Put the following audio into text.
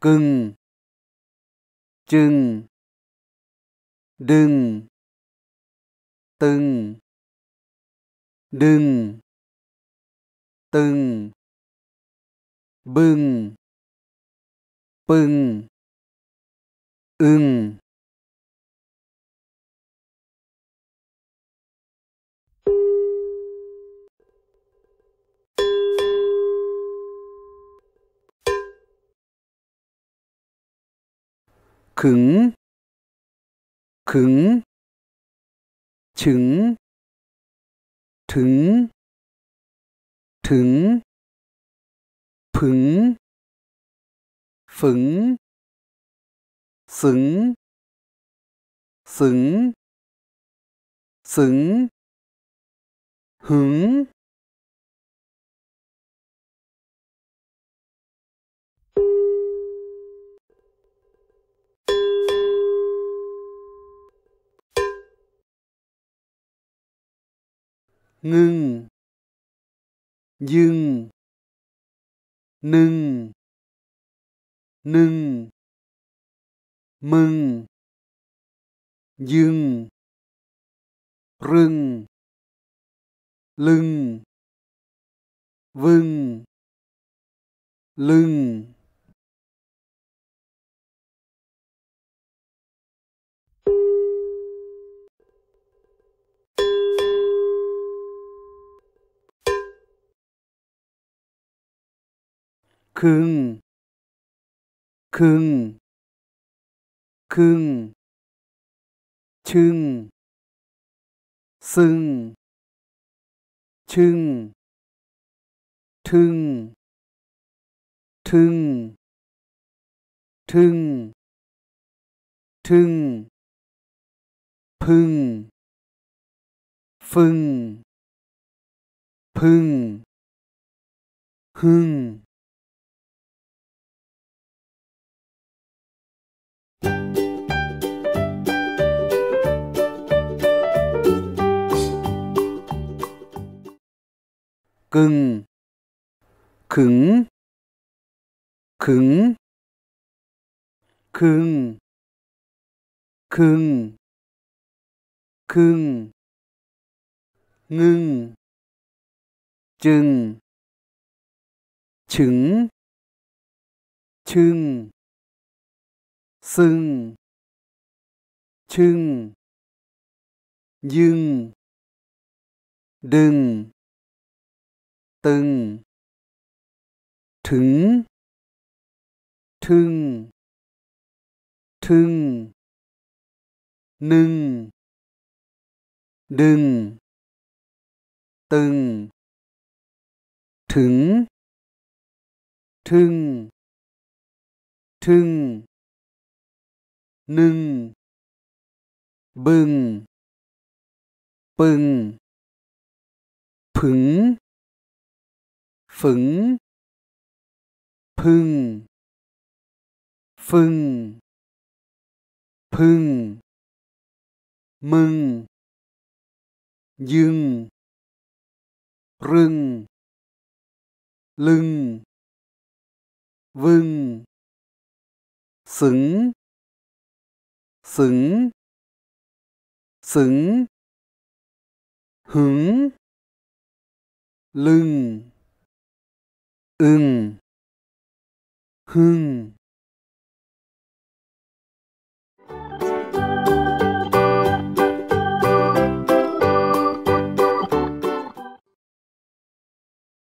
cưng, chưng, đưng, tưng, đưng, tưng, bưng, pưng, ưng. Khứng, khứng, trứng, trứng, trứng, phứng, phứng, xứng, xứng, xứng, hứng. Ngưng, dưng, nưng, nưng, mưng, dưng, rưng, lưng, vưng, lưng. Khưng, khưng, khưng, chưng, sưng, chưng, thưng, thưng, thưng, thưng, phưng, phưng, phưng, hưng. Cưng, khứng, khứng, khưng, khưng, khưng, ngưng, chừng, trứng, chưng, sưng, chưng, dưng, đưng, tưng, thứng, thưng, thưng, nưng, đưng, tưng, thứng, thưng, thưng, nưng, bưng, pưng, phứng, phứng, phưng, phưng, phưng, mưng, dưng, rưng, lưng, vưng, xứng, xứng, xứng, hứng, lưng, ưng, hưng.